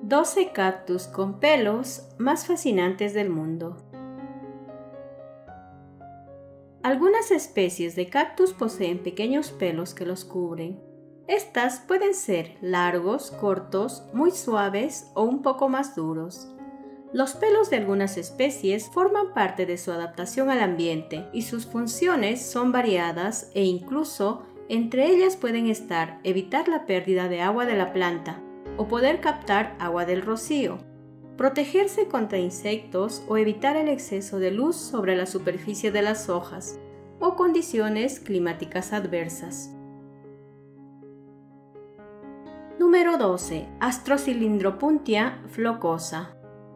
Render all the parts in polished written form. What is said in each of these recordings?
12 cactus con pelos más fascinantes del mundo. Algunas especies de cactus poseen pequeños pelos que los cubren. Estas pueden ser largos, cortos, muy suaves o un poco más duros. Los pelos de algunas especies forman parte de su adaptación al ambiente y sus funciones son variadas e incluso entre ellas pueden estar evitar la pérdida de agua de la planta o poder captar agua del rocío, protegerse contra insectos o evitar el exceso de luz sobre la superficie de las hojas o condiciones climáticas adversas. Número 12. Astrocylindropuntia flocosa.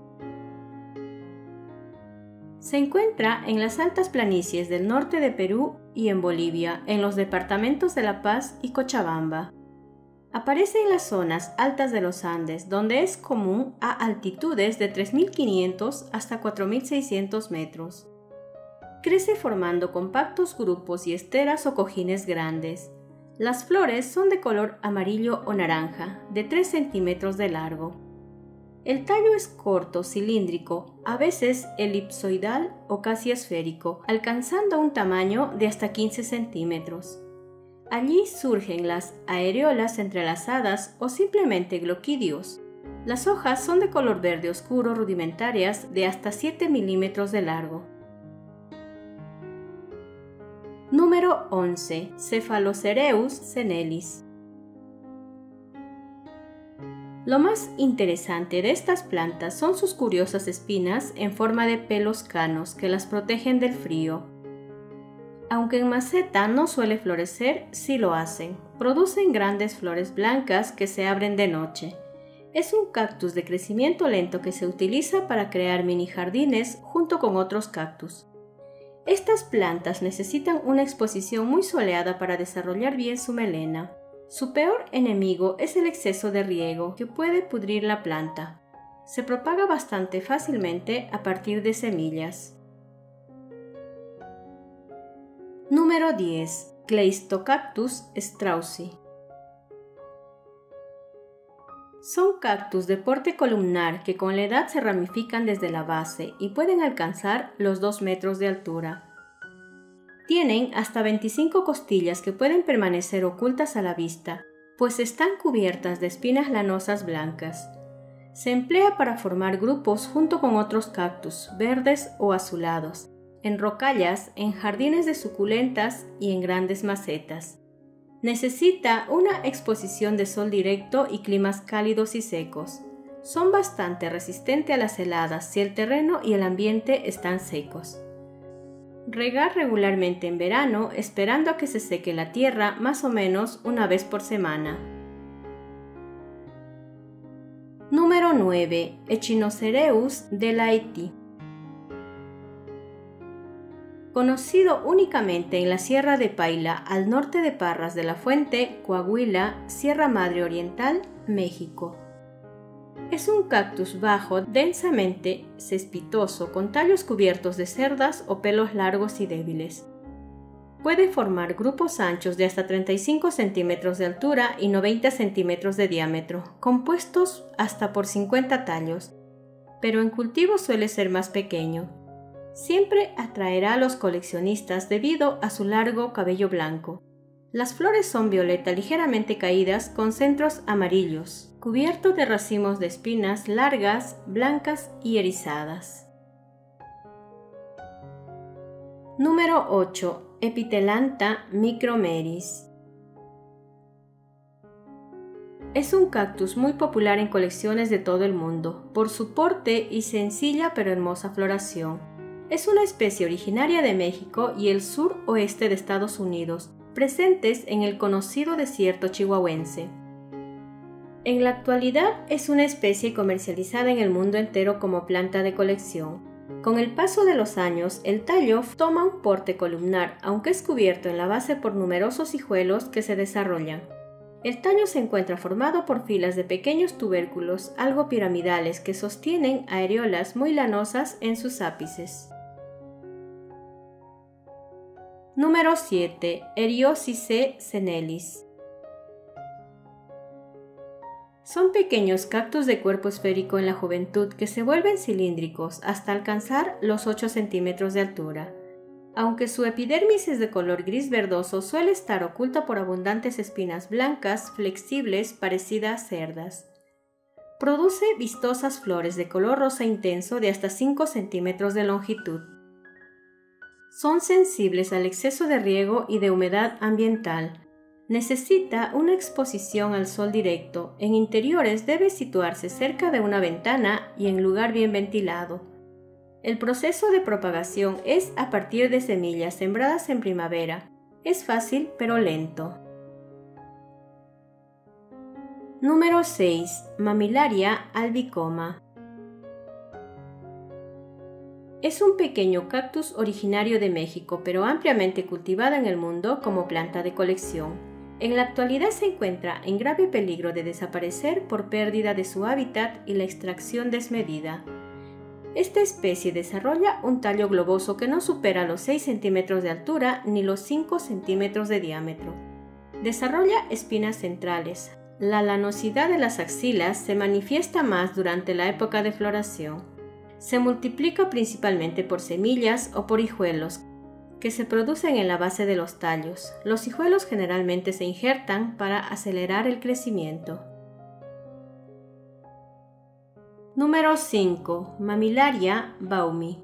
Se encuentra en las altas planicies del norte de Perú y en Bolivia, en los departamentos de La Paz y Cochabamba. Aparece en las zonas altas de los Andes, donde es común a altitudes de 3.500 hasta 4.600 metros. Crece formando compactos grupos y esteras o cojines grandes. Las flores son de color amarillo o naranja, de 3 centímetros de largo. El tallo es corto, cilíndrico, a veces elipsoidal o casi esférico, alcanzando un tamaño de hasta 15 centímetros. Allí surgen las areolas entrelazadas o simplemente gloquidios. Las hojas son de color verde oscuro rudimentarias de hasta 7 milímetros de largo. Número 11. Cephalocereus senelis. Lo más interesante de estas plantas son sus curiosas espinas en forma de pelos canos que las protegen del frío. Aunque en maceta no suele florecer, sí lo hacen. Producen grandes flores blancas que se abren de noche. Es un cactus de crecimiento lento que se utiliza para crear mini jardines junto con otros cactus. Estas plantas necesitan una exposición muy soleada para desarrollar bien su melena. Su peor enemigo es el exceso de riego, que puede pudrir la planta. Se propaga bastante fácilmente a partir de semillas. Número 10. Cleistocactus straussii. Son cactus de porte columnar que con la edad se ramifican desde la base y pueden alcanzar los 2 metros de altura. Tienen hasta 25 costillas que pueden permanecer ocultas a la vista, pues están cubiertas de espinas lanosas blancas. Se emplea para formar grupos junto con otros cactus, verdes o azulados, en rocallas, en jardines de suculentas y en grandes macetas. Necesita una exposición de sol directo y climas cálidos y secos. Son bastante resistentes a las heladas si el terreno y el ambiente están secos. Regar regularmente en verano, esperando a que se seque la tierra más o menos una vez por semana. Número 9. Echinocereus delaetii. Conocido únicamente en la Sierra de Paila, al norte de Parras de la Fuente, Coahuila, Sierra Madre Oriental, México. Es un cactus bajo, densamente cespitoso, con tallos cubiertos de cerdas o pelos largos y débiles. Puede formar grupos anchos de hasta 35 centímetros de altura y 90 centímetros de diámetro, compuestos hasta por 50 tallos, pero en cultivo suele ser más pequeño. Siempre atraerá a los coleccionistas debido a su largo cabello blanco. Las flores son violeta ligeramente caídas con centros amarillos, cubiertos de racimos de espinas largas, blancas y erizadas. Número 8. Epitelantha micromeris. Es un cactus muy popular en colecciones de todo el mundo, por su porte y sencilla pero hermosa floración. Es una especie originaria de México y el sur-oeste de Estados Unidos, presentes en el conocido desierto chihuahuense. En la actualidad es una especie comercializada en el mundo entero como planta de colección. Con el paso de los años, el tallo toma un porte columnar, aunque es cubierto en la base por numerosos hijuelos que se desarrollan. El tallo se encuentra formado por filas de pequeños tubérculos algo piramidales que sostienen areolas muy lanosas en sus ápices. Número 7. Eriophyce senelis. Son pequeños cactus de cuerpo esférico en la juventud que se vuelven cilíndricos hasta alcanzar los 8 centímetros de altura. Aunque su epidermis es de color gris verdoso, suele estar oculta por abundantes espinas blancas, flexibles, parecidas a cerdas. Produce vistosas flores de color rosa intenso de hasta 5 centímetros de longitud. Son sensibles al exceso de riego y de humedad ambiental. Necesita una exposición al sol directo. En interiores debe situarse cerca de una ventana y en lugar bien ventilado. El proceso de propagación es a partir de semillas sembradas en primavera. Es fácil pero lento. Número 6. Mamillaria albicoma. Es un pequeño cactus originario de México, pero ampliamente cultivada en el mundo como planta de colección. En la actualidad se encuentra en grave peligro de desaparecer por pérdida de su hábitat y la extracción desmedida. Esta especie desarrolla un tallo globoso que no supera los 6 centímetros de altura ni los 5 centímetros de diámetro. Desarrolla espinas centrales. La lanosidad de las axilas se manifiesta más durante la época de floración. Se multiplica principalmente por semillas o por hijuelos que se producen en la base de los tallos. Los hijuelos generalmente se injertan para acelerar el crecimiento. Número 5. Mamillaria baumi.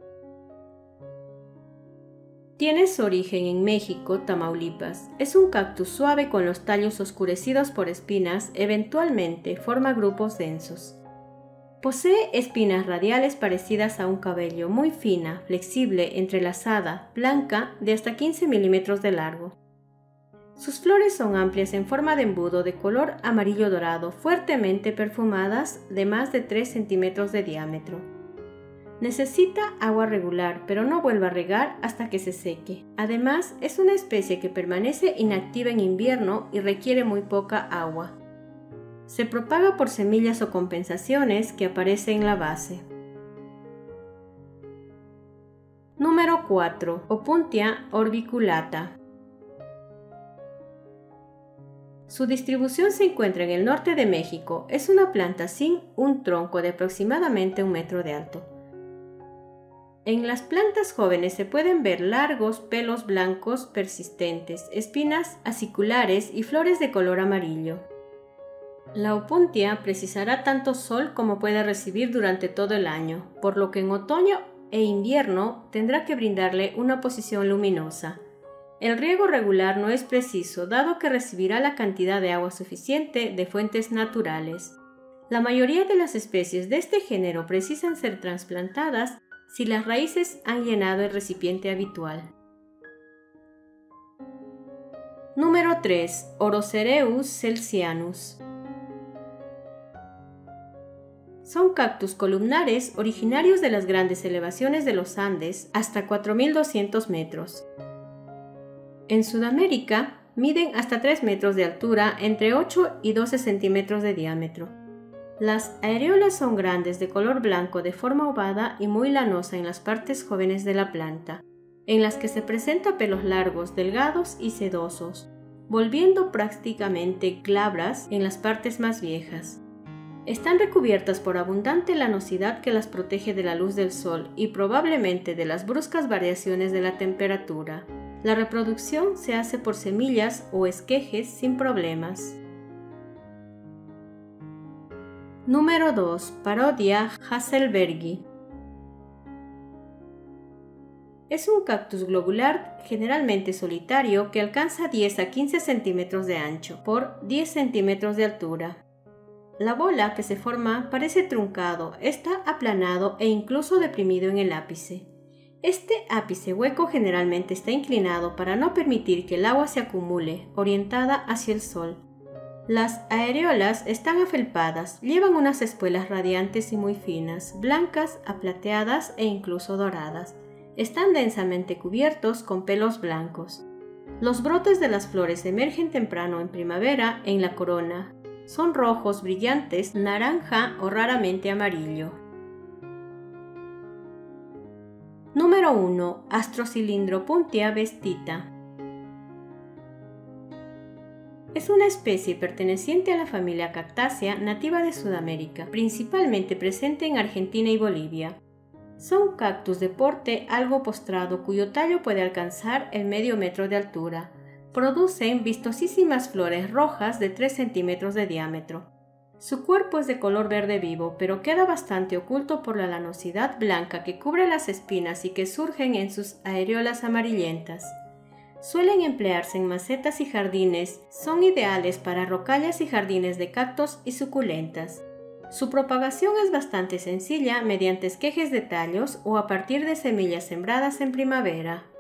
Tiene su origen en México, Tamaulipas. Es un cactus suave con los tallos oscurecidos por espinas, eventualmente forma grupos densos. Posee espinas radiales parecidas a un cabello, muy fina, flexible, entrelazada, blanca, de hasta 15 milímetros de largo. Sus flores son amplias en forma de embudo de color amarillo dorado, fuertemente perfumadas, de más de 3 centímetros de diámetro. Necesita agua regular, pero no vuelve a regar hasta que se seque. Además, es una especie que permanece inactiva en invierno y requiere muy poca agua. Se propaga por semillas o compensaciones que aparecen en la base. Número 4. Opuntia orbiculata. Su distribución se encuentra en el norte de México. Es una planta sin un tronco de aproximadamente 1 metro de alto. En las plantas jóvenes se pueden ver largos pelos blancos persistentes, espinas aciculares y flores de color amarillo. La opuntia precisará tanto sol como pueda recibir durante todo el año, por lo que en otoño e invierno tendrá que brindarle una posición luminosa. El riego regular no es preciso, dado que recibirá la cantidad de agua suficiente de fuentes naturales. La mayoría de las especies de este género precisan ser trasplantadas si las raíces han llenado el recipiente habitual. Número 3. Orocereus celsianus. Son cactus columnares originarios de las grandes elevaciones de los Andes hasta 4.200 metros. En Sudamérica miden hasta 3 metros de altura, entre 8 y 12 centímetros de diámetro. Las areolas son grandes, de color blanco, de forma ovada y muy lanosa en las partes jóvenes de la planta, en las que se presenta pelos largos, delgados y sedosos, volviendo prácticamente glabras en las partes más viejas. Están recubiertas por abundante lanosidad que las protege de la luz del sol y probablemente de las bruscas variaciones de la temperatura. La reproducción se hace por semillas o esquejes sin problemas. Número 2. Parodia hasselbergi. Es un cactus globular, generalmente solitario, que alcanza 10 a 15 centímetros de ancho por 10 centímetros de altura. La bola que se forma parece truncado, está aplanado e incluso deprimido en el ápice. Este ápice hueco generalmente está inclinado para no permitir que el agua se acumule, orientada hacia el sol. Las areolas están afelpadas, llevan unas espuelas radiantes y muy finas, blancas, aplateadas e incluso doradas. Están densamente cubiertos con pelos blancos. Los brotes de las flores emergen temprano en primavera en la corona. Son rojos brillantes, naranja o raramente amarillo. Número 1. Astrocylindropuntia vestita. Es una especie perteneciente a la familia Cactaceae nativa de Sudamérica, principalmente presente en Argentina y Bolivia. Son cactus de porte algo postrado cuyo tallo puede alcanzar el medio metro de altura. Producen vistosísimas flores rojas de 3 centímetros de diámetro. Su cuerpo es de color verde vivo, pero queda bastante oculto por la lanosidad blanca que cubre las espinas y que surgen en sus areolas amarillentas. Suelen emplearse en macetas y jardines, son ideales para rocallas y jardines de cactus y suculentas. Su propagación es bastante sencilla mediante esquejes de tallos o a partir de semillas sembradas en primavera.